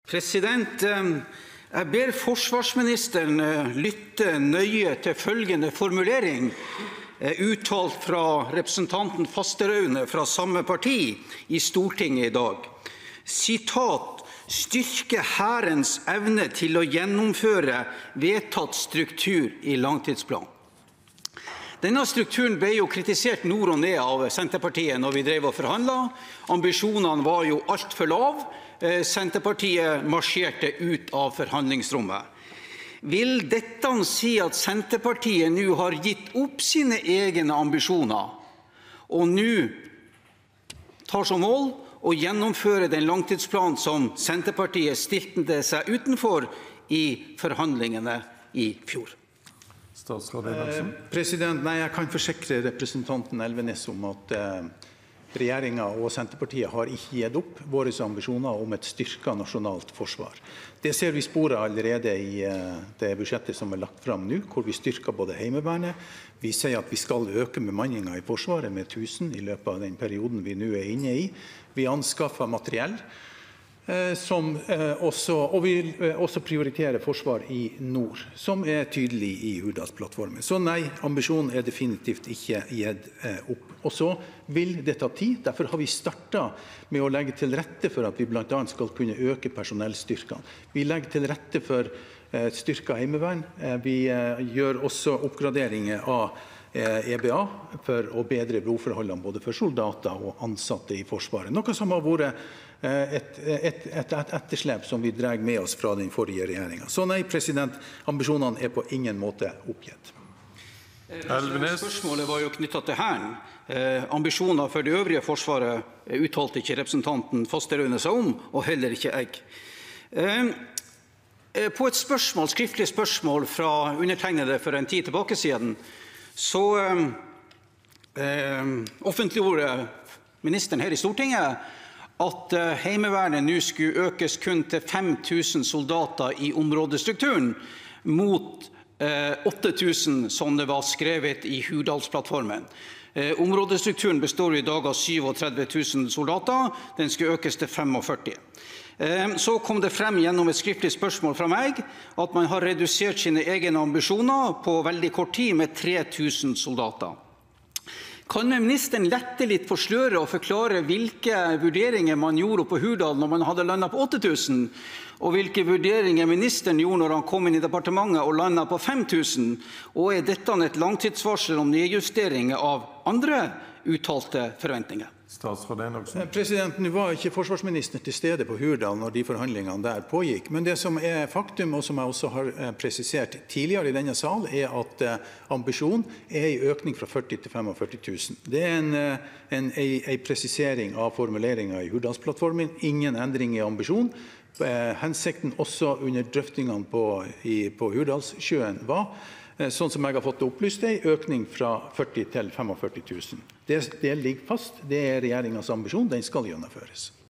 President, jeg ber forsvarsministeren lytte nøye til følgende formulering, uttalt fra representanten Fasteraune fra samme parti i Stortinget i dag. Sitat: «Styrke Hærens evne til å gjennomføre vedtatt struktur i langtidsplanen.» Denne strukturen ble jo kritisert nord og ned av Senterpartiet når vi drev og forhandlet. Ambisjonene var jo alt for lav. Senterpartiet marsjerte ut av forhandlingsrommet. Vil dette si at Senterpartiet nå har gitt opp sine egne ambisjoner, og nå tar som mål å gjennomføre den langtidsplanen som Senterpartiet stilte seg utenfor i forhandlingene i fjor? Nei, jeg kan forsikre representanten Elvenes om at regjeringen og Senterpartiet har ikke gitt opp våre ambisjoner om et styrket nasjonalt forsvar. Det ser vi sporet allerede i det budsjettet som er lagt fram nå, hvor vi styrker både Heimevernet. Vi sier at vi skal øke bemanningen i Forsvaret med 1000 i løpet av den perioden vi nå er inne i. Vi anskaffer materiell, og vi også prioriterer forsvar i nord, som er tydelig i Hurdalsplattformen. Så nei, ambisjonen er definitivt ikke gitt opp. Og så vil det ta tid. Derfor har vi startet med å legge til rette for at vi blant annet skal kunne øke personellstyrkene. Vi legger til rette for styrket heimevern. Vi gjør også oppgraderinger av EBA for å bedre boforholdene både for soldater og ansatte i Forsvaret. Noe som har vært et etterslep som vi drar med oss fra den forrige regjeringen. Så nei, president, ambisjonene er på ingen måte oppgitt. Spørsmålet var jo knyttet til Hæren. Ambisjoner for det øvrige Forsvaret uttalte ikke representanten Fasteraune seg om, og heller ikke jeg. På et skriftlig spørsmål fra undertegnede for en tid tilbake siden, så offentliggjorde ministeren her i Stortinget at Heimevernet nå skulle økes kun til 5000 soldater i områdestrukturen, mot 8000 som det var skrevet i Hurdalsplattformen. Områdestrukturen består i dag av 37 000 soldater. Den skulle økes til 45. Så kom det frem gjennom et skriftlig spørsmål fra meg at man har redusert sine egne ambisjoner på veldig kort tid med 3000 soldater. Kan ministeren lette litt på sløret og forklare hvilke vurderinger man gjorde på Hurdal når man hadde landet på 8000, og hvilke vurderinger ministeren gjorde når han kom inn i departementet og landet på 5000? Og er dette et langtidsvarsel om nedjustering av andre uttalte forventninger? President, nå var ikke forsvarsministeren til stede på Hurdal når de forhandlingene der pågikk, men det som er faktum, og som jeg også har presisert tidligere i denne sal, er at ambisjonen er en økning fra 40 til 45 000. Det er en presisering av formuleringen i Hurdalsplattformen, ingen endring i ambisjon. Hensikten også under drøftingene på Hurdalssjøen var, sånn som jeg har fått opplyst, en økning fra 40 til 45 000. Det ligger fast, det er regjeringens ambisjon, den skal gjennomføres.